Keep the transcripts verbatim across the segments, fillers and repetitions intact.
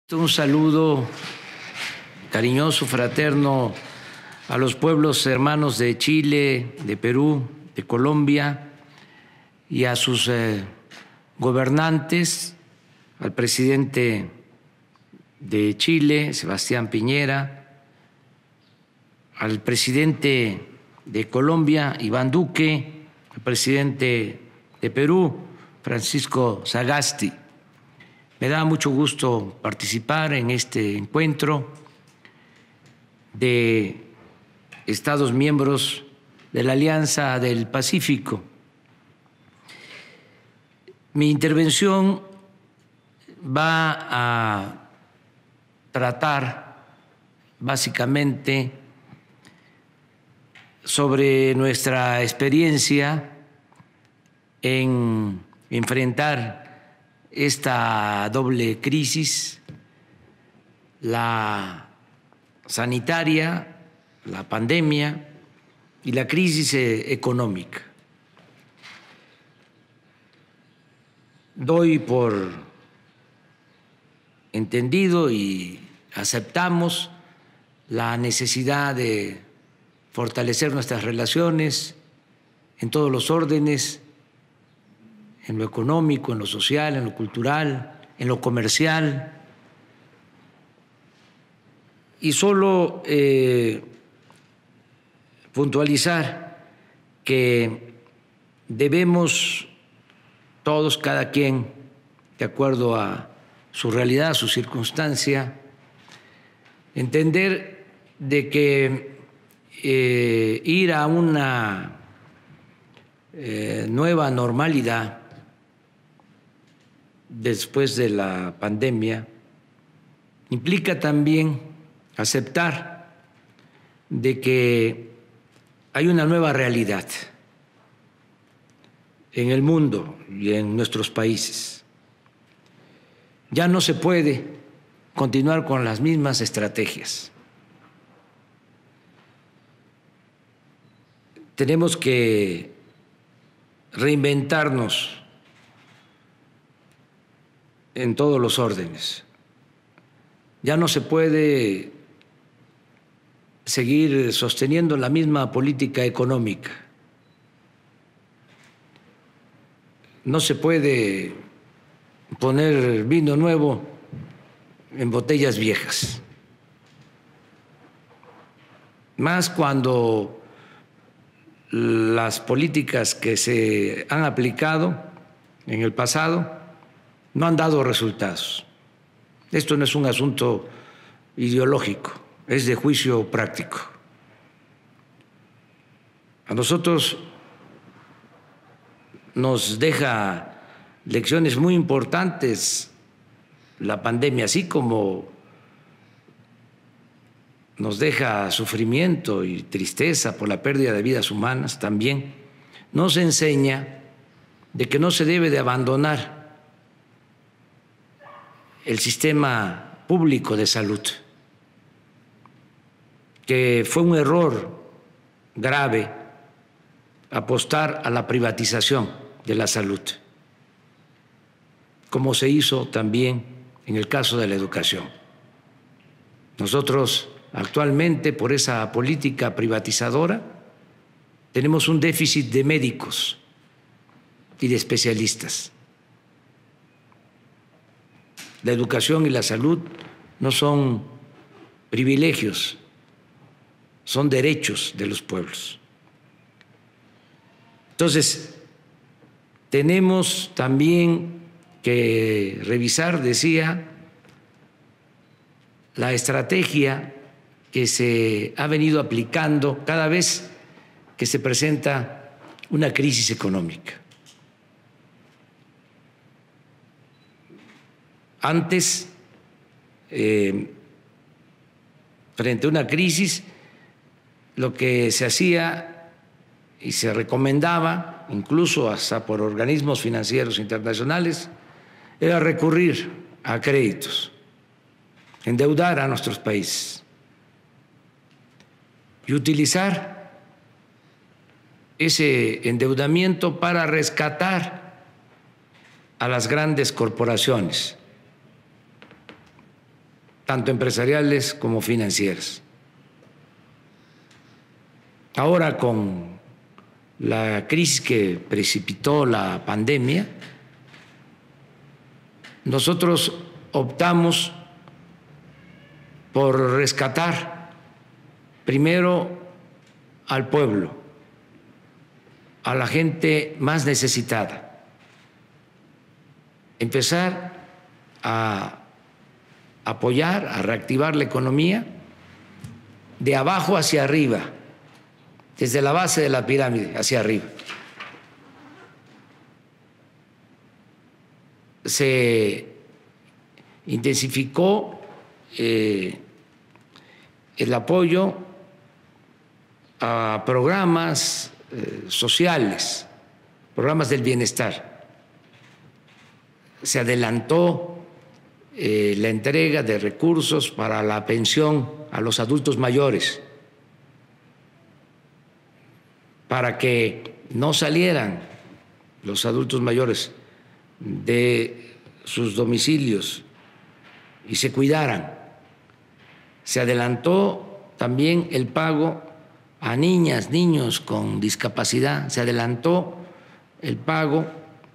Un saludo cariñoso, fraterno a los pueblos hermanos de Chile, de Perú, de Colombia y a sus eh, gobernantes, al presidente de Chile, Sebastián Piñera, al presidente de Colombia, Iván Duque, al presidente de Perú, Francisco Sagasti. Me da mucho gusto participar en este encuentro de Estados miembros de la Alianza del Pacífico. Mi intervención va a tratar básicamente sobre nuestra experiencia en enfrentar esta doble crisis, la sanitaria, la pandemia y la crisis económica. Doy por entendido y aceptamos la necesidad de fortalecer nuestras relaciones en todos los órdenes, en lo económico, en lo social, en lo cultural, en lo comercial. Y solo eh, puntualizar que debemos todos, cada quien, de acuerdo a su realidad, a su circunstancia, entender de que eh, ir a una eh, nueva normalidad después de la pandemia implica también aceptar de que hay una nueva realidad en el mundo y en nuestros países. Ya no se puede continuar con las mismas estrategias. Tenemos que reinventarnos en todos los órdenes. Ya no se puede seguir sosteniendo la misma política económica. No se puede poner vino nuevo en botellas viejas. Más cuando las políticas que se han aplicado en el pasado no han dado resultados. Esto no es un asunto ideológico, es de juicio práctico. A nosotros nos deja lecciones muy importantes la pandemia, así como nos deja sufrimiento y tristeza por la pérdida de vidas humanas, también nos enseña de que no se debe de abandonar el sistema público de salud, que fue un error grave apostar a la privatización de la salud, como se hizo también en el caso de la educación. Nosotros actualmente, por esa política privatizadora, tenemos un déficit de médicos y de especialistas. La educación y la salud no son privilegios, son derechos de los pueblos. Entonces, tenemos también que revisar, decía, la estrategia que se ha venido aplicando cada vez que se presenta una crisis económica. Antes, eh, frente a una crisis, lo que se hacía y se recomendaba, incluso hasta por organismos financieros internacionales, era recurrir a créditos, endeudar a nuestros países y utilizar ese endeudamiento para rescatar a las grandes corporaciones tanto empresariales como financieras. Ahora, con la crisis que precipitó la pandemia, nosotros optamos por rescatar primero al pueblo, a la gente más necesitada, empezar a apoyar, a reactivar la economía de abajo hacia arriba, desde la base de la pirámide hacia arriba. Se intensificó eh, el apoyo a programas eh, sociales, programas del bienestar. Se adelantó eh, la entrega de recursos para la pensión a los adultos mayores, para que no salieran los adultos mayores de sus domicilios y se cuidaran. Se adelantó también el pago a niñas, niños con discapacidad, se adelantó el pago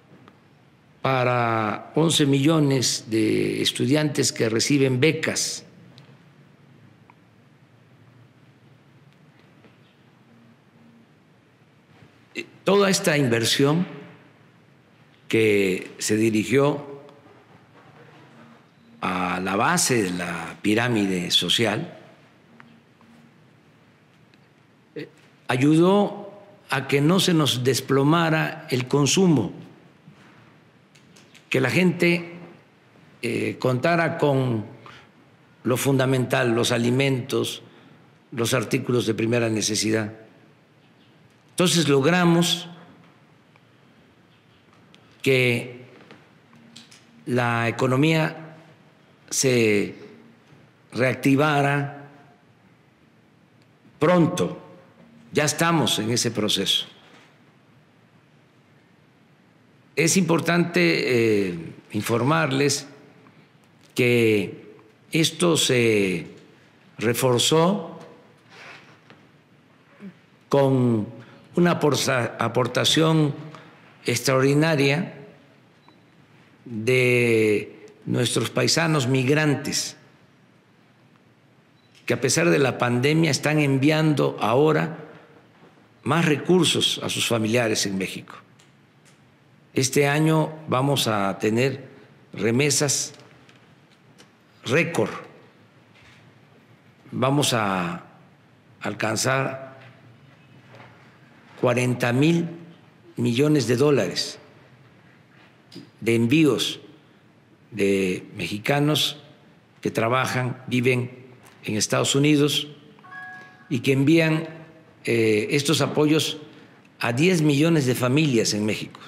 para once millones de estudiantes que reciben becas. Toda esta inversión que se dirigió a la base de la pirámide social ayudó a que no se nos desplomara el consumo, que la gente eh, contara con lo fundamental, los alimentos, los artículos de primera necesidad. Entonces logramos que la economía se reactivara pronto. Ya estamos en ese proceso. Es importante eh, informarles que esto se reforzó con una aportación extraordinaria de nuestros paisanos migrantes, que a pesar de la pandemia están enviando ahora más recursos a sus familiares en México. Este año vamos a tener remesas récord. Vamos a alcanzar cuarenta mil millones de dólares de envíos de mexicanos que trabajan, viven en Estados Unidos y que envían eh, estos apoyos a diez millones de familias en México.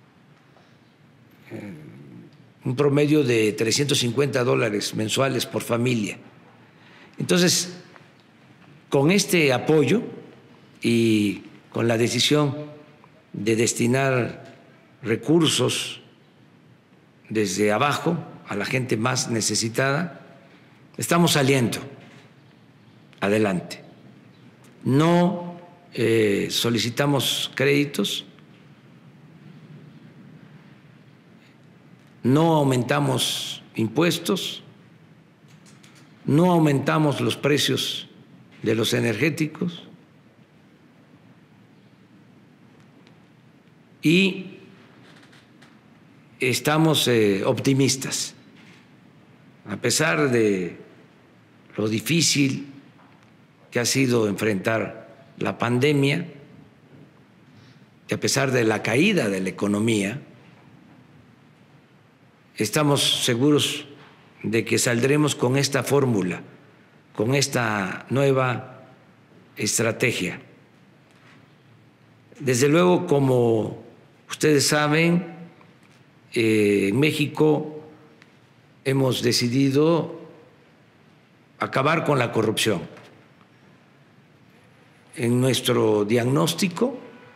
Eh, un promedio de trescientos cincuenta dólares mensuales por familia. Entonces, con este apoyo y con la decisión de destinar recursos desde abajo a la gente más necesitada, estamos saliendo adelante. No eh, solicitamos créditos, no aumentamos impuestos, no aumentamos los precios de los energéticos y estamos eh, optimistas, a pesar de lo difícil que ha sido enfrentar la pandemia, y a pesar de la caída de la economía, estamos seguros de que saldremos con esta fórmula, con esta nueva estrategia. Desde luego, como ustedes saben, eh, en México hemos decidido acabar con la corrupción. En nuestro diagnóstico,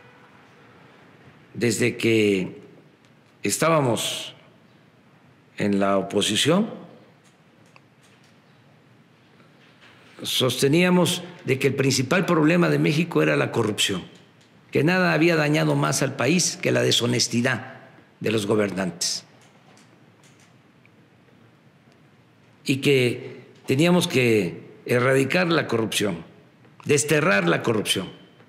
desde que estábamos en la oposición, sosteníamos de que el principal problema de México era la corrupción, que nada había dañado más al país que la deshonestidad de los gobernantes y que teníamos que erradicar la corrupción, desterrar la corrupción.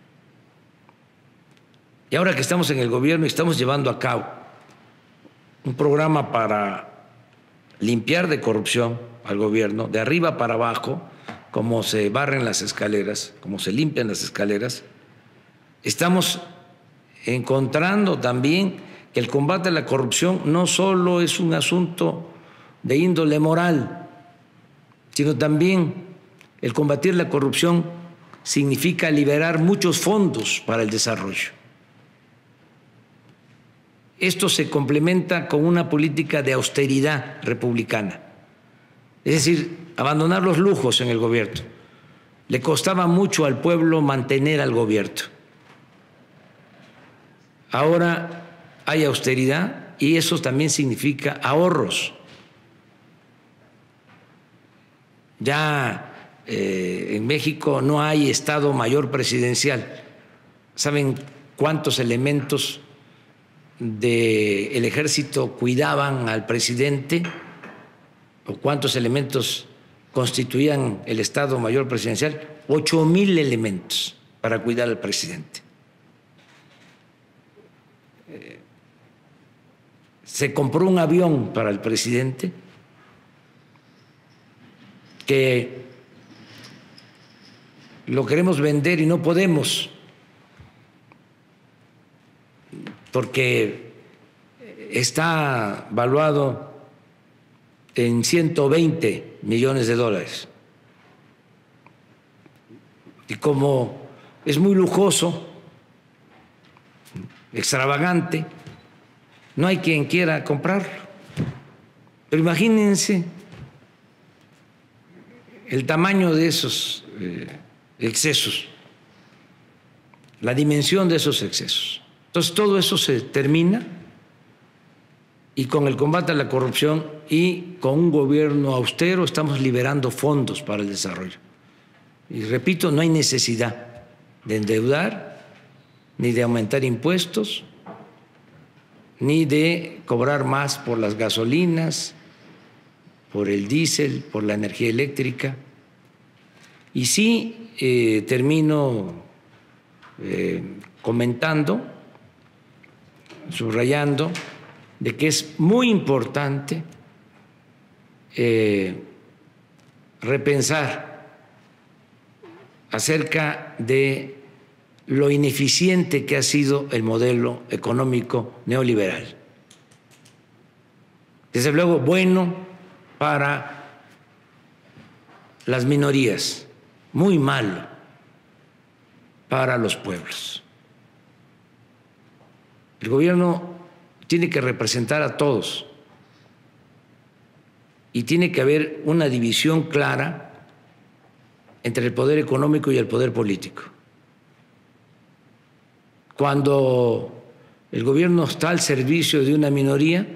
Y ahora que estamos en el gobierno y estamos llevando a cabo un programa para limpiar de corrupción al gobierno, de arriba para abajo, como se barren las escaleras, como se limpian las escaleras, estamos encontrando también que el combate a la corrupción no solo es un asunto de índole moral, sino también el combatir la corrupción significa liberar muchos fondos para el desarrollo. Esto se complementa con una política de austeridad republicana, es decir, abandonar los lujos en el gobierno. Le costaba mucho al pueblo mantener al gobierno. Ahora hay austeridad y eso también significa ahorros. Ya eh, en México no hay Estado Mayor Presidencial. ¿Saben cuántos elementos del ejército cuidaban al presidente o cuántos elementos constituían el Estado Mayor Presidencial? Ocho mil elementos para cuidar al presidente. Eh, se compró un avión para el presidente que lo queremos vender y no podemos porque está valuado en ciento veinte millones de dólares. Y como es muy lujoso, extravagante, no hay quien quiera comprarlo. Pero imagínense el tamaño de esos eh, excesos, la dimensión de esos excesos. Entonces todo eso se termina y con el combate a la corrupción y con un gobierno austero estamos liberando fondos para el desarrollo. Y repito, no hay necesidad de endeudar, ni de aumentar impuestos, ni de cobrar más por las gasolinas, por el diésel, por la energía eléctrica. Y sí eh, termino eh, comentando, subrayando, de que es muy importante eh, repensar acerca de lo ineficiente que ha sido el modelo económico neoliberal. Desde luego, bueno para las minorías, muy malo para los pueblos. El gobierno tiene que representar a todos y tiene que haber una división clara entre el poder económico y el poder político. Cuando el gobierno está al servicio de una minoría,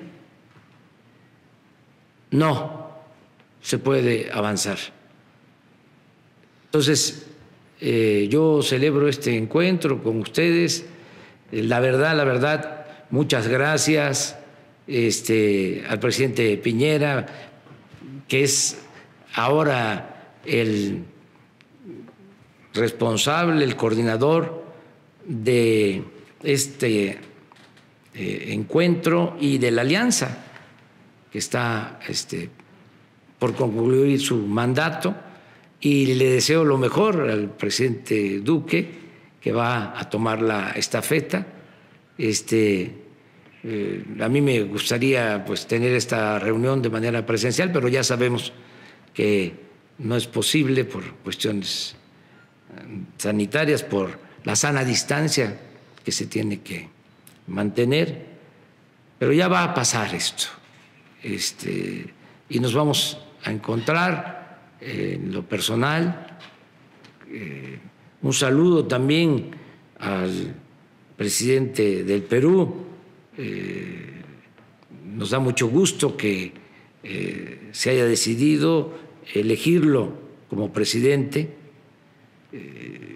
no se puede avanzar. Entonces, eh, yo celebro este encuentro con ustedes. La verdad, la verdad, muchas gracias este, al presidente Piñera, que es ahora el responsable, el coordinador de este eh, encuentro y de la alianza que está este, por concluir su mandato, y le deseo lo mejor al presidente Duque, que va a tomar la estafeta. Este, eh, a mí me gustaría pues, tener esta reunión de manera presencial, pero ya sabemos que no es posible por cuestiones sanitarias, por la sana distancia que se tiene que mantener, pero ya va a pasar esto, este, y nos vamos a encontrar eh, en lo personal. Eh, un saludo también al presidente del Perú. Eh, nos da mucho gusto que eh, se haya decidido elegirlo como presidente. Eh,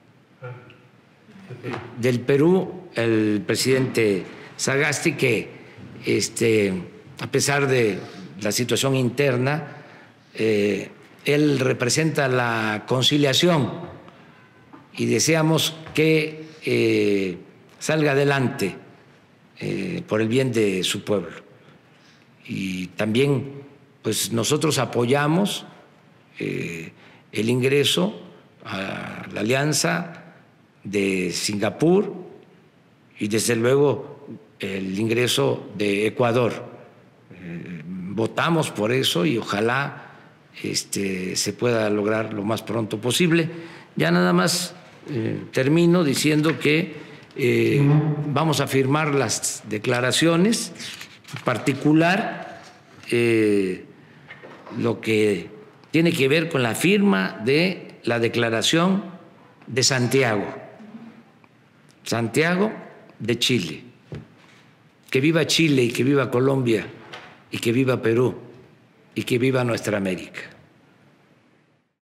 del Perú, el presidente Sagasti, que este, a pesar de la situación interna, eh, él representa la conciliación y deseamos que eh, salga adelante eh, por el bien de su pueblo. Y también pues nosotros apoyamos eh, el ingreso a la alianza de Singapur y desde luego el ingreso de Ecuador. Eh, votamos por eso y ojalá este, se pueda lograr lo más pronto posible. Ya nada más eh, termino diciendo que eh, vamos a firmar las declaraciones, en particular eh, lo que tiene que ver con la firma de la Declaración de Santiago, Santiago de Chile. Que viva Chile y que viva Colombia y que viva Perú y que viva nuestra América.